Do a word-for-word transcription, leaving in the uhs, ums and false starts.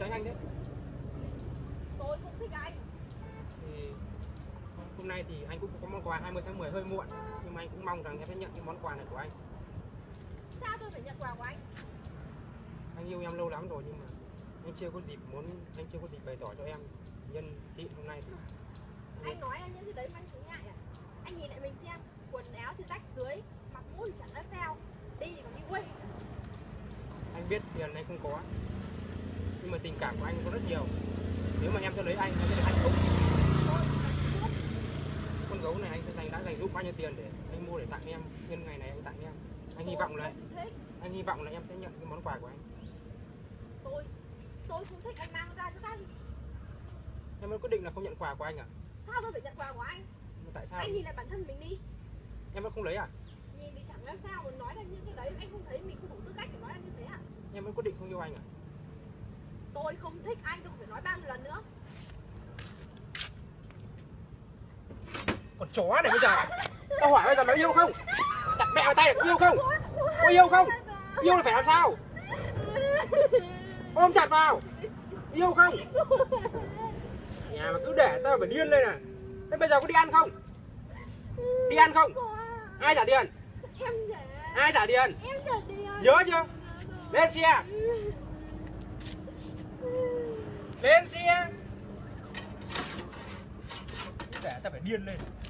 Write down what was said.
đánh anh thế? Tôi không thích anh. Thì hôm nay thì anh cũng có món quà hai mươi tháng mười hơi muộn, nhưng mà anh cũng mong rằng em sẽ nhận cái món quà này của anh. Sao tôi phải nhận quà của anh? Anh yêu em lâu lắm rồi nhưng mà anh chưa có dịp muốn anh chưa có dịp bày tỏ cho em nhân chị hôm nay. Anh nói anh những cái đấy mà anh thấy ngại à? Anh nhìn lại mình xem, quần áo thì rách dưới, mặt mũi chẳng ra sao, đi còn đi quê. Anh biết tiền anh không có, nhưng mà tình cảm của anh có rất nhiều. Nếu mà em sẽ lấy anh, em sẽ được hạnh phúc. Con gấu này anh sẽ dành đã dành giúp bao nhiêu tiền để anh mua để tặng em, nhân ngày này anh tặng em. Anh hy vọng là anh hy vọng là em sẽ nhận cái món quà của anh. Tôi tôi không thích anh mang ra cho anh. Em mới quyết định là không nhận quà của anh à? Sao tôi phải nhận quà của anh? Tại sao? Anh nhìn lại bản thân mình đi. Em vẫn không lấy à? Nhìn thì chẳng ra sao mà nói ra những cái đấy, anh không thấy mình không đủ tư cách để nói ra như thế à? Em vẫn quyết định không yêu anh à? Tôi không thích anh, tôi không phải nói bao nhiêu lần nữa. Còn chó này bây giờ, tao hỏi bây giờ mày yêu không? Chặt mẹ tay được, yêu không? Có yêu không? Yêu là phải làm sao? Ôm chặt vào. Yêu không? Nhà mà cứ để tao phải điên lên à? Thế bây giờ có đi ăn không? Đi ăn không? Ai trả tiền? Em trả. Ai trả tiền? Em trả tiền. Nhớ chưa? Lên xe. Lên xe. Để tao phải điên lên.